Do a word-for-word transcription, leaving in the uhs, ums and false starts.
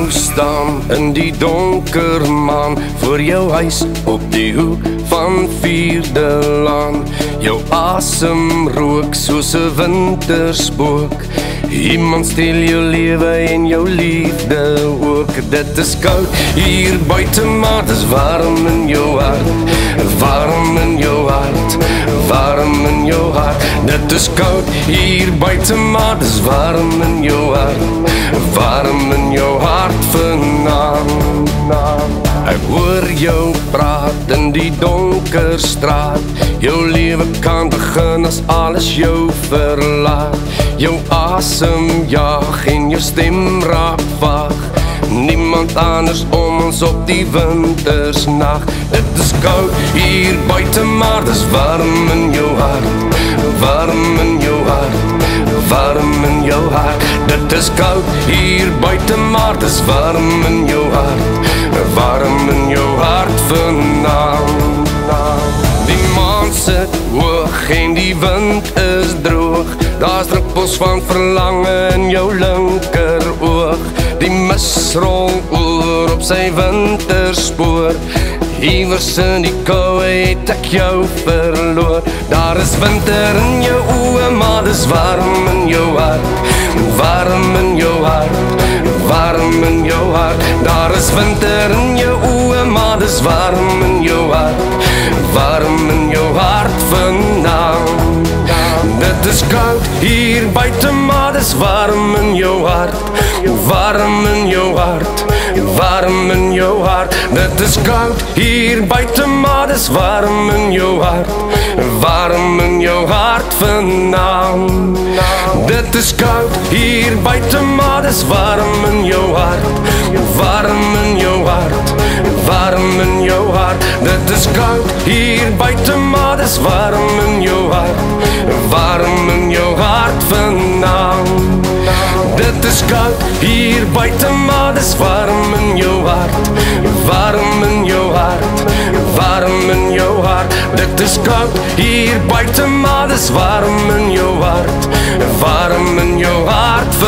staan in die donker maan voor jou huis op die hoek van Vierde Laan. Jou asem rook soos 'n winterspook. Iemand steel jou lewe en jou liefde ook. Dit is koud hier buite, maar dis warm in jou hart. Warm in jou hart, warm in jou hart. Dit is koud hier buite, maar dis warm in jou hart. Warm in jou hart vanaand. Ek hoor jou praat in die donker straat. Jou lewe kan begin as alles jou verlaat. Jou asem jaag en jou stem raak vaag. Niemand anders om ons op die wintersnag. Dit is koud hier buite, maar dis warm in jou hart. Warm in jou hart, warm in jou hart. Dit is koud hier buite, maar dis warm in jou hart. Warm in jou hart vanaand. Die maan sit hoog en die wind is droog. Daar's druppels van verlange in jou linker oog. Die mis rol oor op sy winterspoor. Iewers in die koue het ek jou verloor. Daar is winter in jou oë, maar dis warm in jou hart. Warm in jou hart, warm in jou hart. Daar is winter in jou oë, maar dis warm in jou hart. Warm in jou hart vanaand. Dit is koud hier buite, maar dis warm in jou hart. Warm in jou hart, warm in jou hart. Dit is koud hier buite, maar dis warm in jou hart. Warm in jou hart vanaand. Dit is koud hier buite, maar dis warm in jou hart. Warm in jou hart, warm in jou hart. Dit is koud hier buite, maar dis warm in jou hart. Warm in jou hart vanaand. Dit is koud hier buite, maar dis warm in jou hart. Warm in jou hart, warm in jou hart. Dit is koud hier buite, maar dis warm in jou hart. Warm in jou hart